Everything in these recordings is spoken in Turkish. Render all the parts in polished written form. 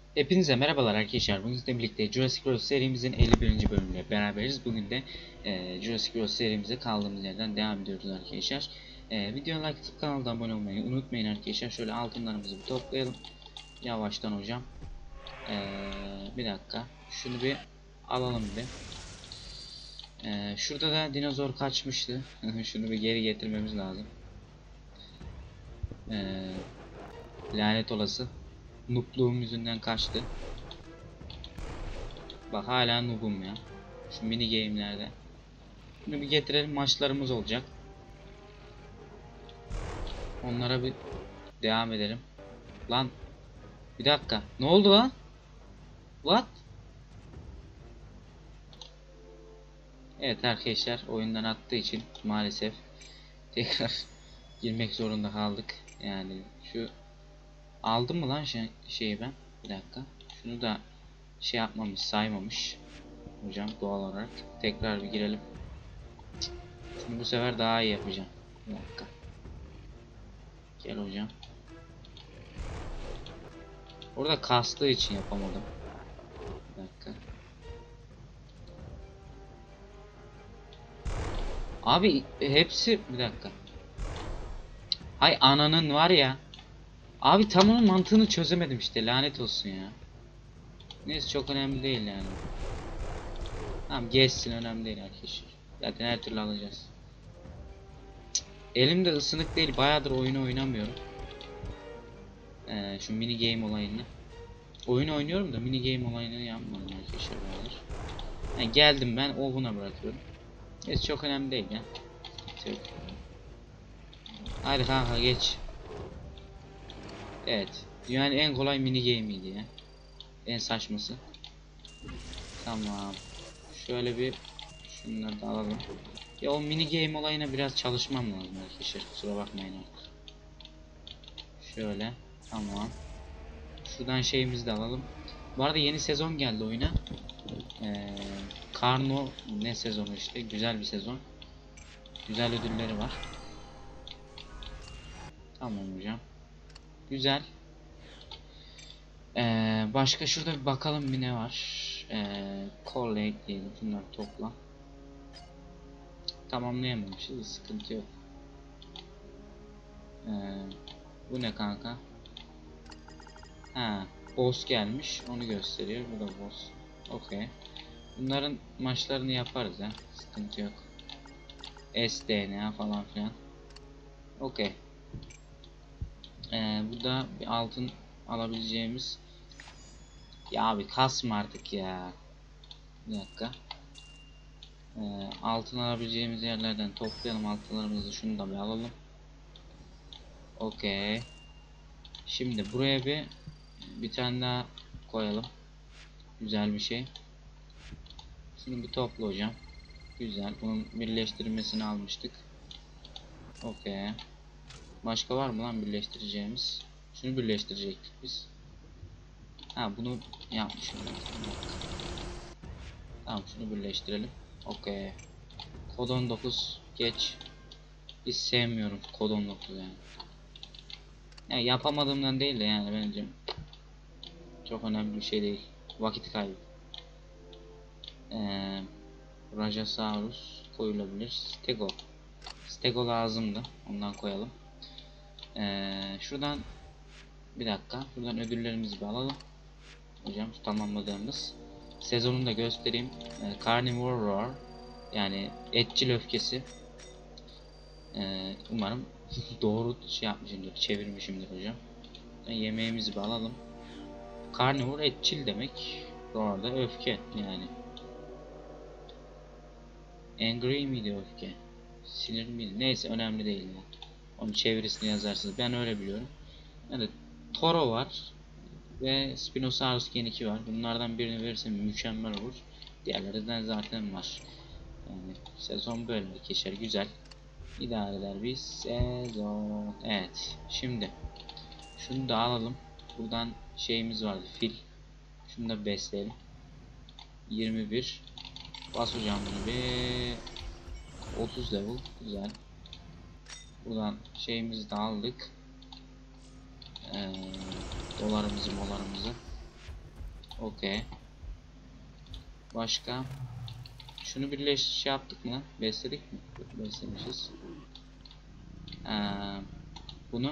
Hepinize merhabalar arkadaşlar. Bugün sizinle birlikte Jurassic World serimizin 51. bölümüyle beraberiz. Bugün de Jurassic World serimize kaldığımız yerden devam ediyoruz arkadaşlar. Videoya like atıp kanalda abone olmayı unutmayın arkadaşlar. Şöyle altınlarımızı bir toplayalım. Yavaştan hocam. Bir dakika. Şunu bir alalım bir. Şurada da dinozor kaçmıştı. Şunu bir geri getirmemiz lazım. Lanet olası. Noob'luğum yüzünden kaçtı. Bak hala noob'um ya. Şu mini game'lerde. Bunu bir getirelim, maçlarımız olacak. Onlara bir devam edelim. Lan bir dakika. Ne oldu lan? What? Evet arkadaşlar, oyundan attığı için maalesef tekrar girmek zorunda kaldık. Yani şu aldım mı lan şeyi ben? Bir dakika. Şunu da şey yapmamış, saymamış. Hocam doğal olarak tekrar bir girelim. Şunu bu sefer daha iyi yapacağım. Bir dakika. Gel hocam. Orada kastığı için yapamadım. Bir dakika. Abi hepsi bir dakika. Hay ananın var ya. Abi tam onun mantığını çözemedim işte, lanet olsun ya. Neyse çok önemli değil yani. Tamam geçsin, önemli değil arkadaşlar. Zaten her türlü alacağız. Elimde ısınık değil, bayağıdır oyunu oynamıyorum. Şu mini game olayını. Oyun oynuyorum da mini game olayını yapmadım arkadaşlar bayağıdır. Yani geldim ben, o buna bırakıyorum. Neyse çok önemli değil ya. Yok. Hadi kanka geç. Evet. Dünyanın en kolay mini game'iydi ya. En saçması. Tamam. Şöyle bir şunları da alalım. Ya o mini game olayına biraz çalışmam lazım arkadaşlar. Kusura bakmayın artık. Şöyle. Tamam. Şuradan şeyimizi de alalım. Bu arada yeni sezon geldi oyuna. Karno ne sezonu işte. Güzel bir sezon. Güzel ödülleri var. Tamam hocam. Güzel. Başka şurada bir bakalım bir ne var. Collate diyelim. Bunları topla. Tamamlayamamışız. Sıkıntı yok. Bu ne kanka? Ha, boss gelmiş. Onu gösteriyor. Bu da boss. Okey. Bunların maçlarını yaparız ya. Sıkıntı yok. SDNA falan filan. Okey. Bu da bir altın alabileceğimiz. Ya abi kasma artık ya. Bir dakika. Altın alabileceğimiz yerlerden toplayalım altınlarımızı. Şunu da bir alalım. Okey. Şimdi buraya bir tane daha koyalım. Güzel bir şey. Şunu bir topla hocam. Güzel. Bunun birleştirmesini almıştık. Okey. Başka var mı lan birleştireceğimiz? Şunu birleştirecektik biz. Ha bunu yapmışım. Tamam şunu birleştirelim. Okey. Kod 19 geç. Hiç sevmiyorum kod 19 yani. Yani yapamadığımdan değil de yani bence çok önemli bir şey değil. Vakit kaybı. Rajasaurus koyulabilir. Stego. Stego lazımdı. Ondan koyalım. Şuradan bir dakika. Şuradan ödüllerimizi bir alalım. Hocam şu tamamladığımız. Sezonunu da göstereyim. Carnivore Roar. Yani etçil öfkesi. Umarım doğru şey yapmışımdır. Çevirmişimdir hocam. Yemeğimizi bir alalım. Carnivore etçil demek. Roar da öfke yani. Angry miydi öfke? Sinir miydi? Neyse önemli değil ya. Onun çevirisini yazarsınız. Ben öyle biliyorum. Yani Toro var. Ve Spinosaurus Gen 2 var. Bunlardan birini verirsem mükemmel olur. Diğerlerinden zaten var. Yani sezon böyle geçer. Güzel. İdare eder bir sezon. Evet. Şimdi şunu da alalım. Buradan şeyimiz vardı. Fil. Şunu da besleyelim. 21. Bas hocam bunu bir 30 level. Güzel. Buradan şeyimizi de aldık. Dolarımızı molarımızı. Okey. Başka? Şunu şey yaptık mı? Besledik mi? Beslemişiz. Bunu?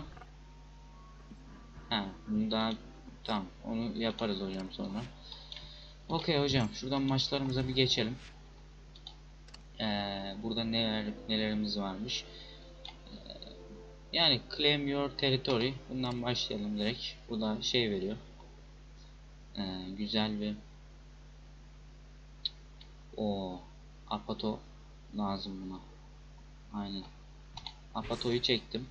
Bunu daha tamam. Onu yaparız hocam sonra. Okey hocam. Şuradan maçlarımıza bir geçelim. Burada nelerimiz varmış. Yani claim your territory. Bundan başlayalım direkt. Bu da şey veriyor. Güzel bir Apato lazım buna. Aynen. Apato'yu çektim.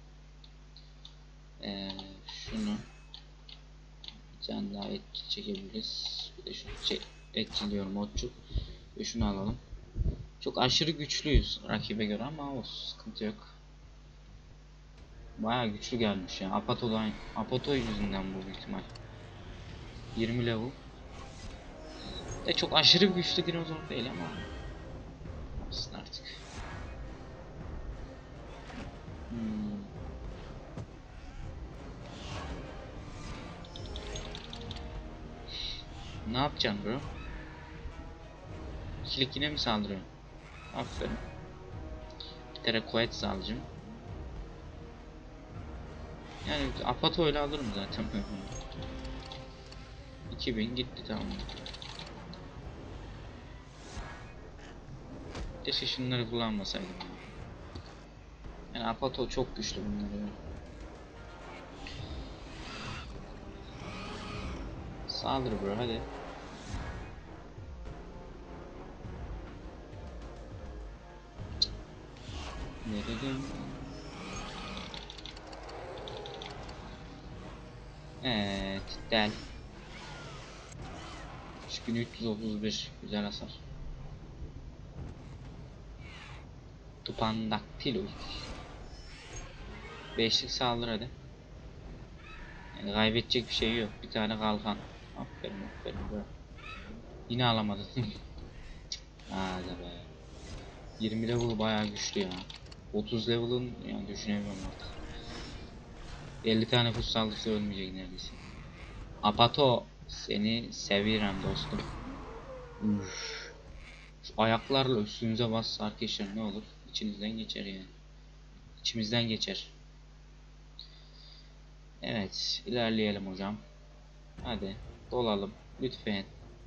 Şunu bir tane daha etçil çekebiliriz. Bir de şunu etçil diyorum, otçul. Ve şunu alalım. Çok aşırı güçlüyüz rakibe göre ama olsun, sıkıntı yok. Bayağı güçlü gelmiş ya. Apato yüzünden bu büyük ihtimal. 20 level. De çok aşırı güçlü dinozor değil ama olsun artık. Ne yapacaksın bro? İkilik yine mi saldırıyor? Aferin. Bir kere kuvvet sağlayacağım. Yani Apato ile alırım zaten. 2000 gitti, tamam. Keşke şunları kullanmasaydım. Yani Apato çok güçlü bunları. Saldır bro, hadi. Ne dedim? Evet, del. 3331 güzel hasar. Tupandaktilus. Beşlik saldır hadi. Yani kaybedecek bir şey yok. Bir tane kalkan. Aferin bro. Yine alamadın. Hadi be. 20 level bayağı güçlü ya. 30 level'ın yani düşünemiyorum artık. 50 tane kuş saldırısı ölmeyecek neredeyse. Apato, seni seviyorum dostum. Üff. Şu ayaklarla üstünüze bas arkadaşlar, ne olur. İçinizden geçer yani. İçimizden geçer. Evet, ilerleyelim hocam. Hadi dolalım lütfen.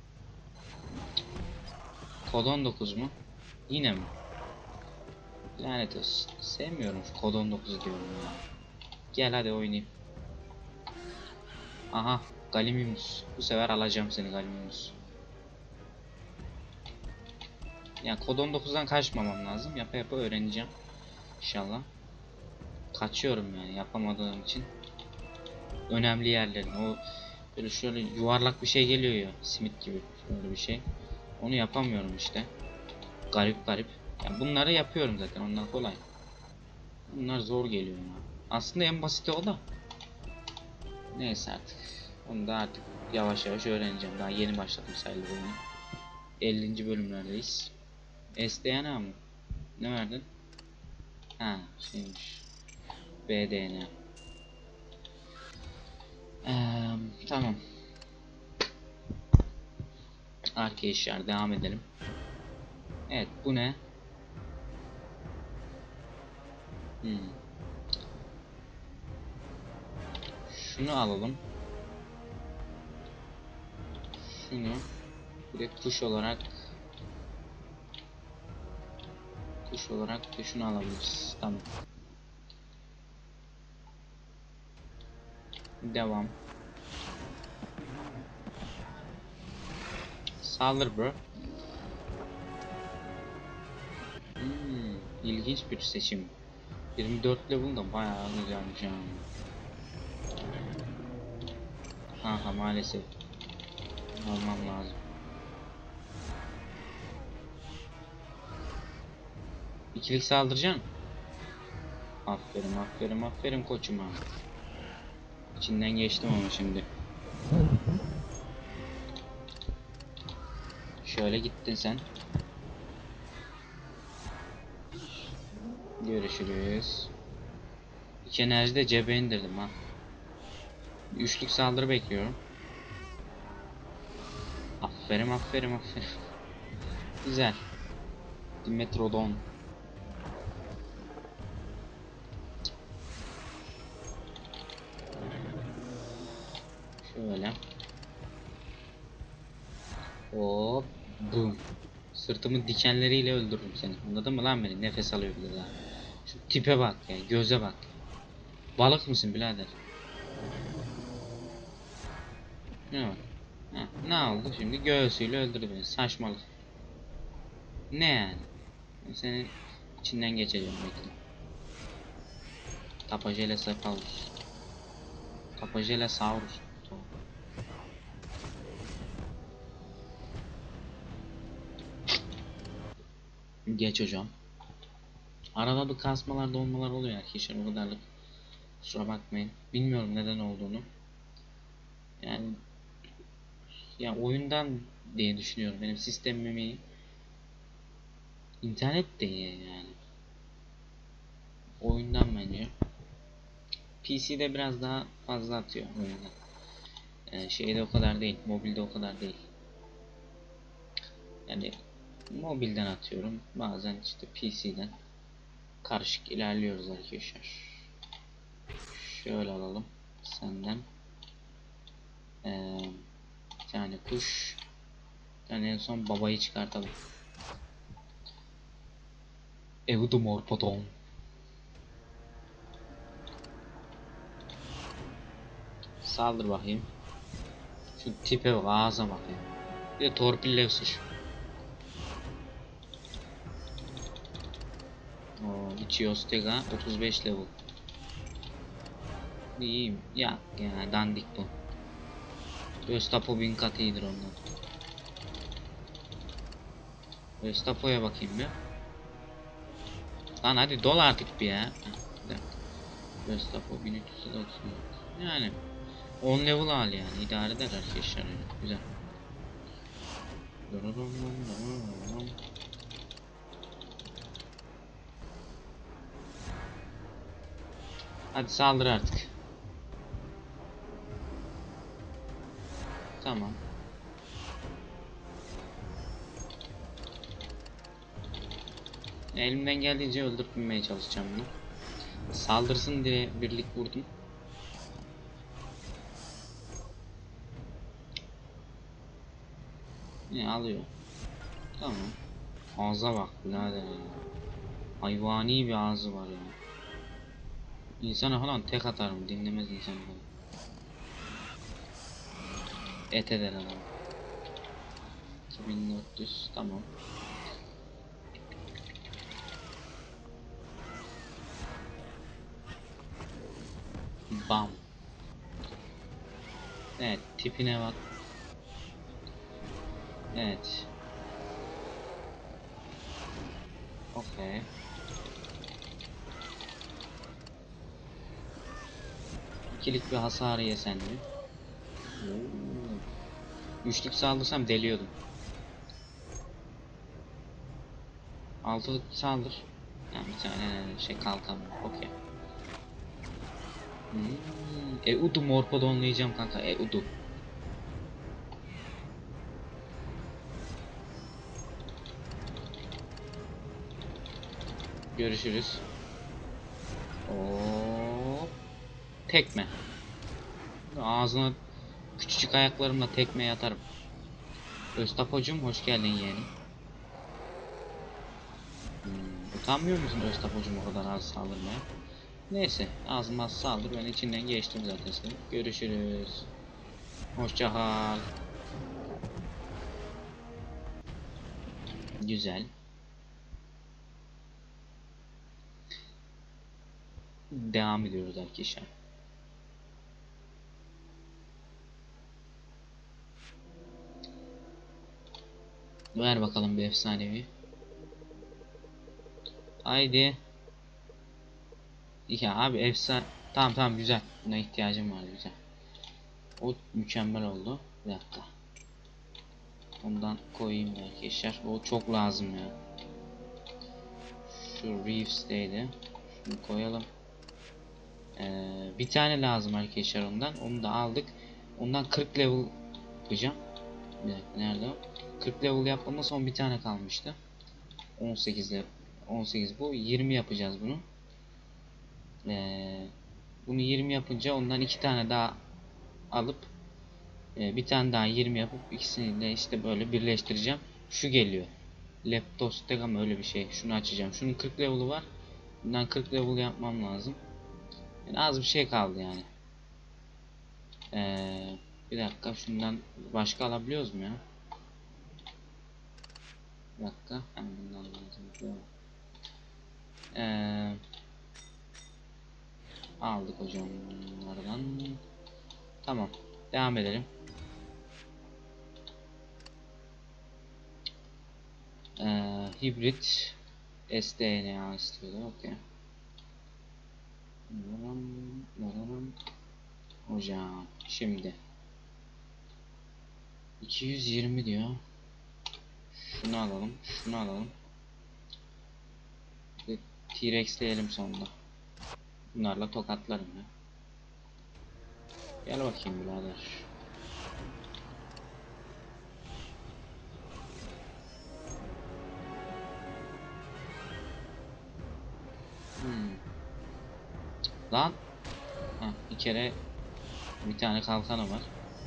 Kod 19 mu? Yine mi? Lanet olsun. Sevmiyorum şu kod 19'u diyorum ya. Gel hadi oynayayım. Aha, Galimimus. Bu sefer alacağım seni Galimimus. Yani kod 19'dan kaçmamam lazım. Yapa yapa öğreneceğim. İnşallah. Kaçıyorum yani yapamadığım için. Önemli yerlerin o böyle şöyle yuvarlak bir şey geliyor ya, simit gibi şöyle bir şey. Onu yapamıyorum işte. Garip garip. Yani bunları yapıyorum zaten, onlar kolay. Bunlar zor geliyor ya. Aslında en basiti o da. Neyse artık. Onu da artık yavaş yavaş öğreneceğim. Daha yeni başladım sayılır oyunu. 50. bölümlerdeyiz. SDNA mı? Ne verdin? Ha, şeymiş. BDN. Tamam. Arkadaşlar devam edelim. Evet, bu ne? Şunu alalım. Şunu bir de kuş olarak da şunu alabiliriz. Tamam. Devam. Saldır bro. İlginç bir seçim. 24 level da bayağı güzelmiş yani. Aha, maalesef. Almam lazım. İkilik saldıracaksın. Aferin koçuma. İçinden geçtim ama şimdi. Şöyle gittin sen. Görüşürüz. İki enerji de cebe indirdim ha. Üçlük saldırı bekliyorum. Aferin aferin aferin. Güzel. Dimetrodon. Şöyle. Hop. Boom. Sırtımın dikenleriyle öldürürüm seni. Anladın mı lan beni? Nefes alıyor bir de daha. Şu tipe bak ya. Göze bak. Balık mısın birader? Ne var? Ha, ne oldu şimdi? Göğsüyle öldürdü beni. Saçmalık. Ne yani? Ben senin içinden geçeceğim bekle. Tapajele Saurus. Tapajele Saurus. Geç hocam. Arada bir kasmalar donmalar oluyor arkadaşlar, o kadarlık. Kusura bakmayın. Bilmiyorum neden olduğunu. Yani ya oyundan diye düşünüyorum. Benim sistemimi internet değil yani. Oyundan bence. PC'de biraz daha fazla atıyor oyundan. Şeyde o kadar değil. Mobilde o kadar değil. Yani mobilden atıyorum. Bazen işte PC'den. Karışık ilerliyoruz arkadaşlar. Şöyle alalım. Senden. Bir tane kuş. Bir tane en son babayı çıkartalım. Eudumorphodon. Saldır bakayım. Şu tipe bak, ağza bak ya. Bir de torpille sıç. Oo, Ichiostega 35 level. İyiyim. Ya dandik bu. Göstapo 1000 kat iyidir ondan. Göstapo'ya bakayım bir. Lan hadi dol artık bir ya. Göstapo 1394. Yani 10 level hali yani, idare eder arkadaşlar yani. Güzel. Hadi saldır artık. Tamam. Elimden geldiğince öldürtmeye çalışacağım bunu. Saldırsın diye birlik vurdum. Ne alıyor? Tamam. Ağza bak birader ya. Hayvani bir ağzı var ya. İnsana falan tek atarım, dinlemez insan falan. Et eder adam. 2400 tamam. Bam. Evet, tipine bak. Evet. Okey. İkilik bir hasar yesen mi? Üçlük saldırsam deliyordum. Altılık saldır. Yani bir tane şey kalkan. Okey. Eudu morphodonlayacağım kanka. Eudu. Görüşürüz. Oo. Tekme. Ağzına küçücük ayaklarımla tekme atarım. Öztapocum hoş geldin yeğenim. Utanmıyor musun Öztapocum o kadar az saldırmaya? Neyse, ağzıma saldır, ben içinden geçtim zaten seni. Görüşürüz. Hoşça kal. Güzel. Devam ediyoruz arkadaşlar. Ver bakalım bir efsanevi. Haydi. Ya abi efsane. Tamam tamam, güzel. Buna ihtiyacım var, güzel. O mükemmel oldu. Bir dakika. Ondan koyayım arkadaşlar. O çok lazım ya. Şu Reeves'teydi. Şunu koyalım. Bir tane lazım arkadaşlar ondan. Onu da aldık. Ondan 40 level yapacağım. Bir dakika, nerede o? 40 level yapmama son bir tane kalmıştı. 18 level. 18 bu. 20 yapacağız bunu. Bunu 20 yapınca ondan 2 tane daha alıp bir tane daha 20 yapıp ikisini de işte böyle birleştireceğim. Şu geliyor. Leptostegam öyle bir şey. Şunu açacağım. Şunun 40 level'ı var. Bundan 40 level yapmam lazım. Yani az bir şey kaldı yani. Bir dakika, şundan başka alabiliyoruz mu ya? Bir dakika. Hemen bundan lazım. Aldık hocam bunlardan. Tamam. Devam edelim. Hibrit SDNA istiyordu. Okey. Hocam şimdi 220 diyor. Şunu alalım. Şunu alalım. T-Rex'leyelim sonunda. Bunlarla tokatlarım ya. Gel bakayım birader. Lan. Heh, bir kere bir tane kalkanı var.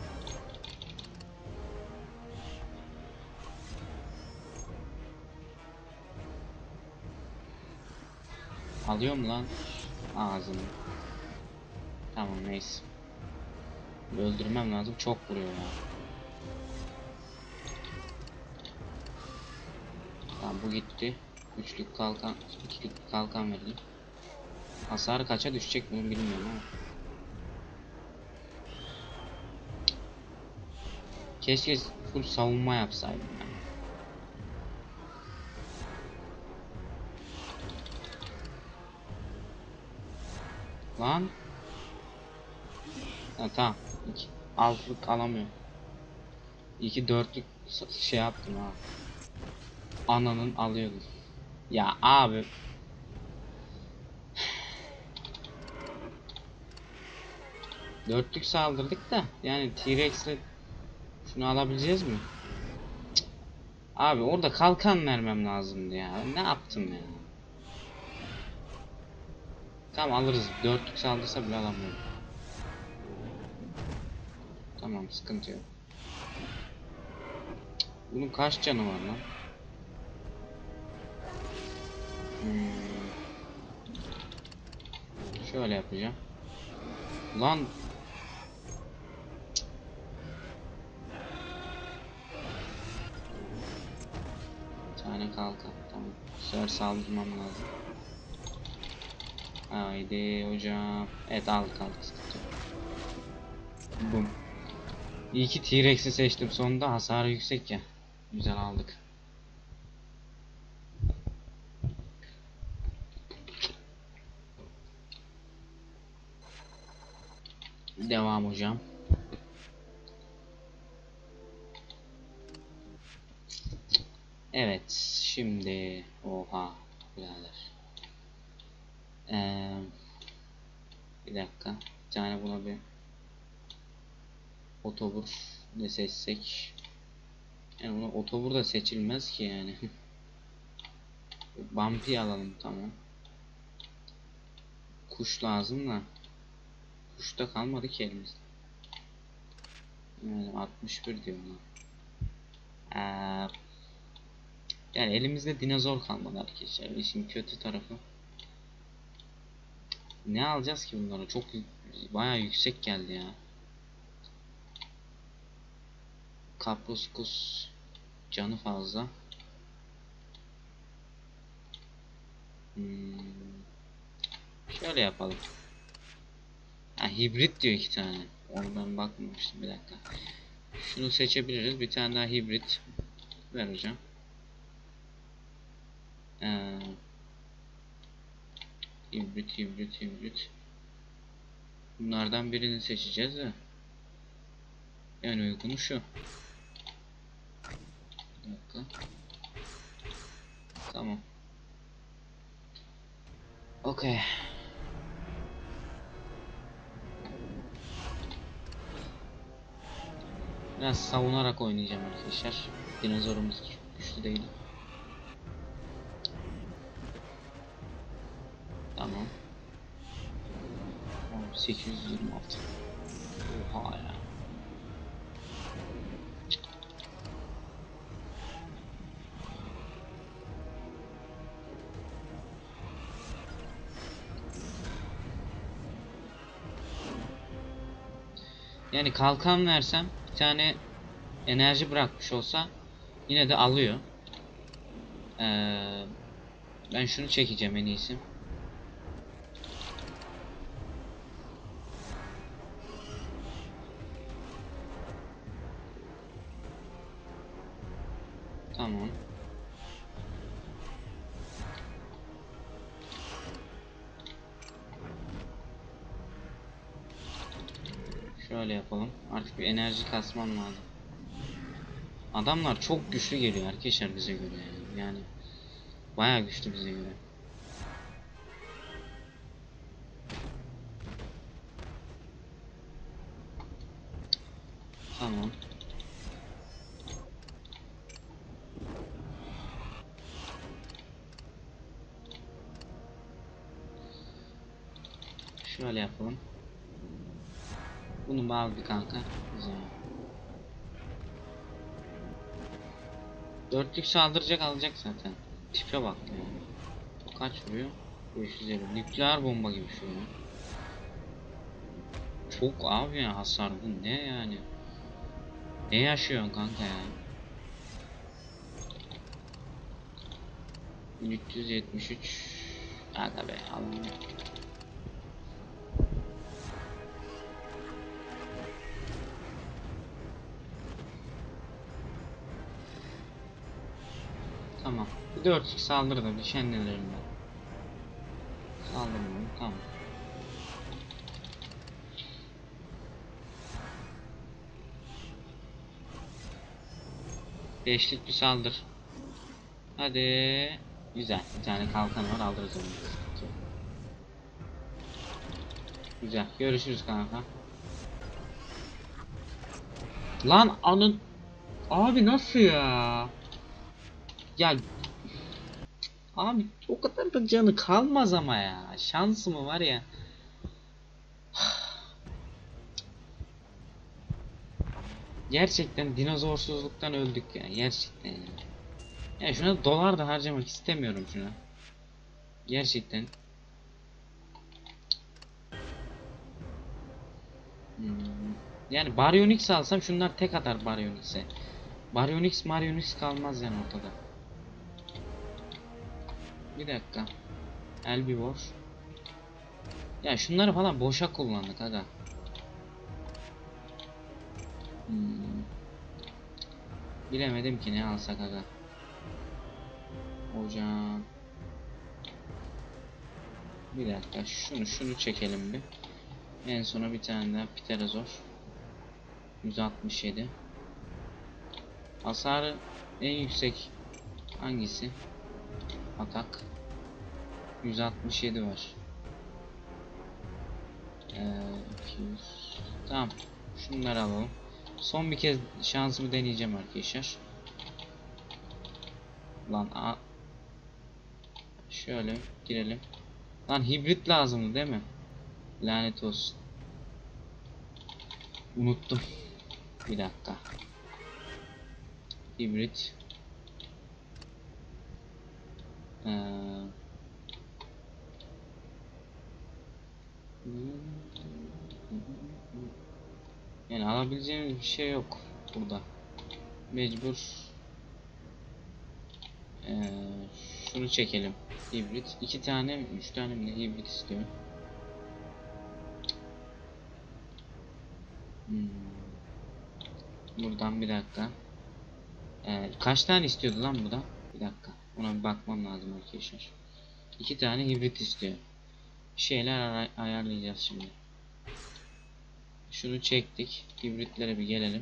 Alıyor mu lan ağzını? Tamam, neyse. Öldürmem lazım, çok vuruyor ya. Tamam, bu gitti. Üçlük kalkan, ikilik kalkan verdim. Hasarı kaça düşecek bunu bilmiyorum ama. Keşke full savunma yapsaydım yani. Lan. Ha, tamam. 6'lık alamıyorum. 2 4'lük şey yaptım ha. Ananın alıyordum. Ya abi. Dörtlük saldırdık da yani T-Rex'le şunu alabileceğiz mi? Cık. Abi orada kalkan vermem lazımdı ya. Ne yaptım ya? Tamam, alırız. Dörtlük saldırsa bile alamıyorum. Tamam, sıkıntı yok. Bunun kaç canı var lan? Şöyle yapacağım. Lan. Bir tane kalkan. Tamam. Bu sefer saldırmam lazım. Haydi hocam. Evet, aldık sıkıntı yok. Bum. İyi ki T-Rex'i seçtim sonunda, hasarı yüksek ya. Güzel aldık. Devam hocam. Evet, şimdi oha birader. Bir dakika. Bir tane buna bir otobur ne seçsek. Yani buna otobur da seçilmez ki yani. Bumpy alalım, tamam. Kuş lazım da. Kuş da kalmadı ki elimizde. Yani 61 diyor lan. Yani elimizde dinozor kalmadı arkadaşlar. İşin kötü tarafı. Ne alacağız ki bunlara? Çok bayağı yüksek geldi ya. Kaproskus canı fazla. Şöyle yapalım. Ha, hibrit diyor 2 tane. Ondan bakmamıştım, bir dakika. Şunu seçebiliriz. Bir tane daha hibrit ver hocam. Hibrit. Bunlardan birini seçeceğiz de. En uygunu şu. Bir dakika. Tamam. Okey. Biraz savunarak oynayacağım arkadaşlar. Dinozorumuz çok güçlü değil. Tamam. 826. Oha ya. Yani kalkan versem bir tane enerji bırakmış olsa yine de alıyor. Ben şunu çekeceğim en iyisi. Tamam. Şöyle yapalım. Artık bir enerji kasmam lazım. Adamlar çok güçlü geliyor arkadaşlar bize göre yani. Yani bayağı güçlü bize göre. Tamam. Şöyle yapalım. Bunu al bir kanka. Güzel. Dörtlük saldıracak alacak zaten. Tipe bak ya. Bu kaç vuruyor? 550. Nükleer bomba gibi şu ya. Çok abi ya hasar bu ne yani? Ne yaşıyorsun kanka ya? 1373. Aga be alınıyor. Tamam. Bir 4x saldırı da bir şenlelerimden. Saldırmıyorum. Tamam. Beşlik bir saldır. Hadi. Güzel. Bir tane kalkan var. Aldırız onu. Güzel. Görüşürüz kanka. Lan anın. Abi nasıl ya? Ya abi o kadar da canı kalmaz ama ya. Şansı mı var ya? Gerçekten dinozorsuzluktan öldük ya. Gerçekten ya. Ya şuna dolar da harcamak istemiyorum şuna. Gerçekten. Hmm. Yani Baryonyx alsam şunlar tek atar Baryonyx'e. Baryonyx kalmaz yani ortada. Bir dakika. Herbivor. Ya şunları falan boşa kullandık aga. Hmm. Bilemedim ki ne alsak aga. Hocam. Bir dakika şunu çekelim bir. En sona bir tane daha Pterazor. 167. Hasarı en yüksek hangisi? Atak. 167 var. 200. Tamam. Şunları alalım. Son bir kez şansımı deneyeceğim arkadaşlar. Lan şöyle girelim. Lan hibrit lazımdı değil mi? Lanet olsun. Unuttum. Bir dakika. Hibrit. Ee, yani alabileceğimiz bir şey yok burada. Mecbur ee, şunu çekelim. Hibrit. 2 tane mi? 3 tane mi? Hibrit istiyor. Hmm. Buradan bir dakika. Kaç tane istiyordu lan bu da? Bir dakika. Ona bir bakmam lazım arkadaşlar. 2 tane hibrit istiyor. Bir şeyler ayarlayacağız şimdi. Şunu çektik. Hibritlere bir gelelim.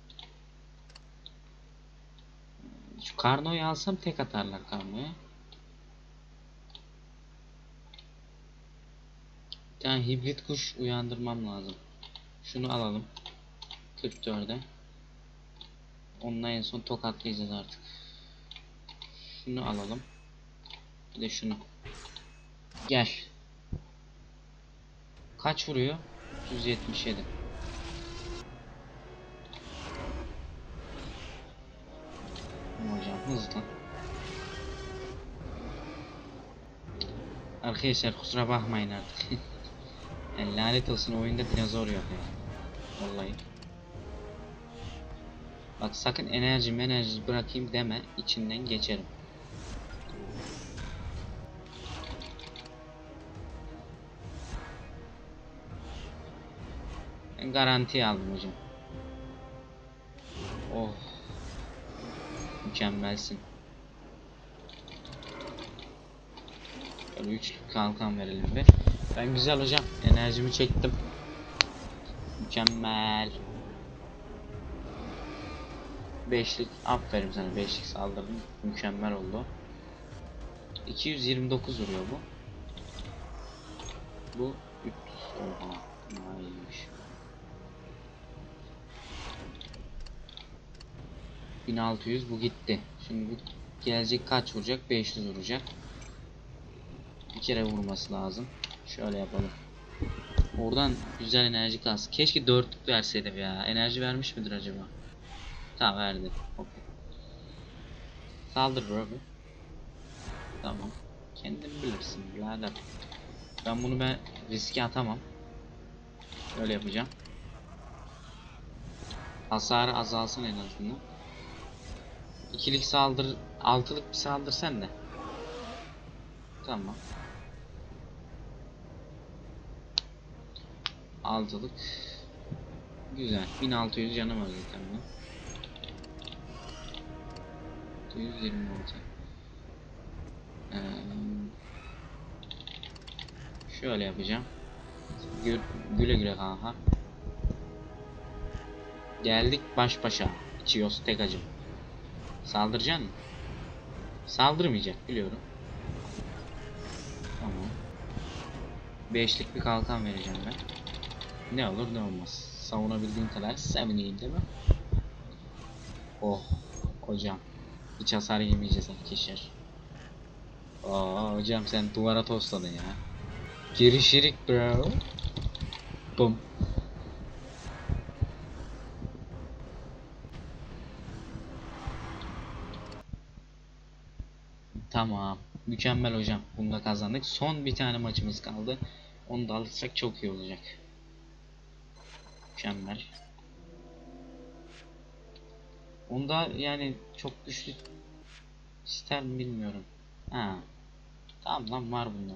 Şu Karno'yu alsam tek atarlar Karno'ya. Bir tane hibrit kuş uyandırmam lazım. Şunu alalım. 44'e. Onunla en son tokatlayacağız artık. Şunu alalım. Bir de şunu. Gel. Kaç vuruyor? 177. Hocam hızlı. Arkadaşlar kusura bakmayın artık. Yani lanet olsun, oyunda dinozor yok ya. Vallahi. Bak sakın enerji bırakayım deme, içinden geçerim. Ben garantiye aldım hocam. Oh. Mükemmelsin. Böyle üçlü kalkan verelim be. Ben güzel hocam. Enerjimi çektim. Mükemmel. Beşlik, aferin sana, beşlik saldırdım. Mükemmel oldu. 229 vuruyor bu. Bu 300. Oha. Iyiymiş. 1600 bu gitti. Şimdi bu gelecek kaç vuracak? 500 vuracak. Bir kere vurması lazım. Şöyle yapalım. Oradan güzel enerji kalsın. Keşke dörtlük verseydim ya. Enerji vermiş midir acaba? Tamam, verdi. Okay. Saldır bro. Tamam. Kendin bilirsin birader. Ben bunu riske atamam. Öyle yapacağım. Hasarı azalsın en azından. İkilik saldır, altılık bir saldır sen de. Tamam. Altılık. Güzel. 1600 canım var zaten bu. 126. Şöyle yapacağım. Güle güle kanka. Geldik baş başa. İçiyoruz tek acım. Saldıracaksın mı? Saldırmayacak biliyorum. Tamam. Beşlik bir kalkan vereceğim ben. Ne olur ne olmaz. Savunabildiğim kadar sevineyim değil mi? Oh hocam. Hiç hasar yemeyeceğiz arkadaşlar. Hocam sen duvara tosladın ya. Girişirik bro. Bum. Tamam. Mükemmel hocam. Bunu da kazandık. Son bir tane maçımız kaldı. Onu da alırsak çok iyi olacak. Mükemmel. Onda yani çok güçlü ister mi bilmiyorum. Ha. Tamam lan, var bunda.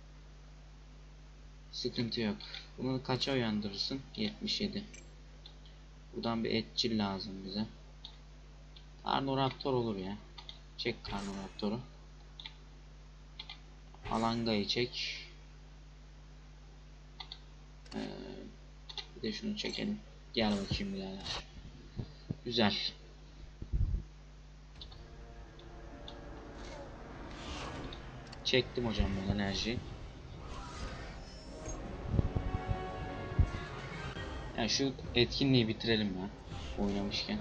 Sıkıntı yok. Bunu kaça uyandırırsın? 77. Buradan bir etçil lazım bize. Karnoraptor olur ya. Çek Karnoraptor'u. Alanga'yı çek. Bir de şunu çekelim. Gel bakayım birader. Güzel. Çektim hocam ben enerjiyi. Yani şu etkinliği bitirelim ya. Oynamışken.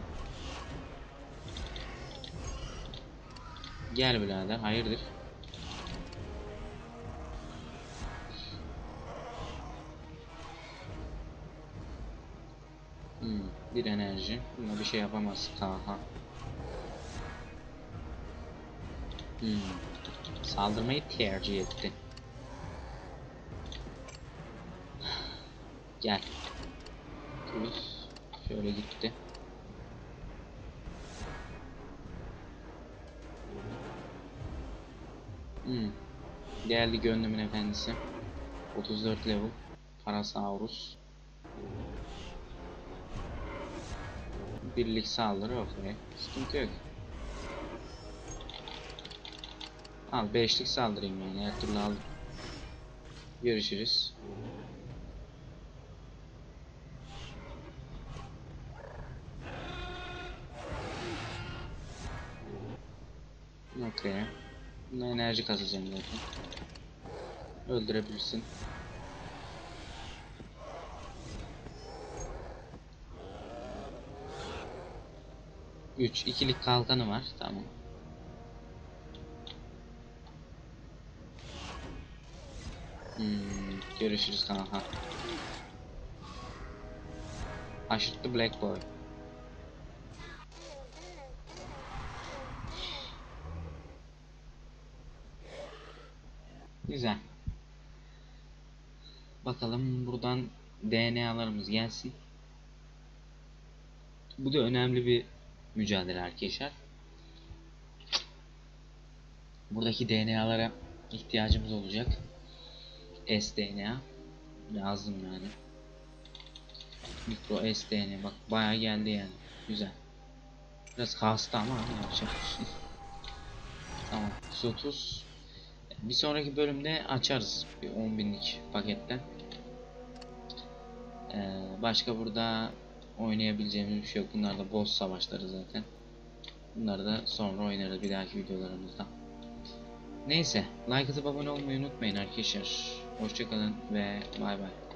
Gel birader, hayırdır? Bir enerji. Buna bir şey yapamaz. Aha. Saldırmayı tercih etti. Gel. Tuz. Şöyle gitti. Geldi gönlümün efendisi. 34 level. Parasaurus. Birlik saldırı, okey. Sıkıntı yok. Al, beşlik saldırayım yani, her türlü aldım. Görüşürüz. Okey. Buna enerji kazacağım zaten. Öldürebilirsin. 3 ikilik kalkanı var. Tamam. Görüşürüz kanka. Aşırttı Black Boy. Güzel. Bakalım buradan DNA'larımız gelsin. Bu da önemli bir mücadele arkadaşlar. Buradaki DNA'lara ihtiyacımız olacak. sDNA lazım yani. Mikro sDNA bak bayağı geldi yani. Güzel. Biraz hasta ama yapacak. Tamam. 130. Bir sonraki bölümde açarız bir 10.000'lik paketten. Başka burada oynayabileceğimiz bir şey yok. Bunlar da boss savaşları zaten. Bunları da sonra oynarız bir dahaki videolarımızda. Neyse, like atıp abone olmayı unutmayın arkadaşlar. Hoşçakalın ve bay bay.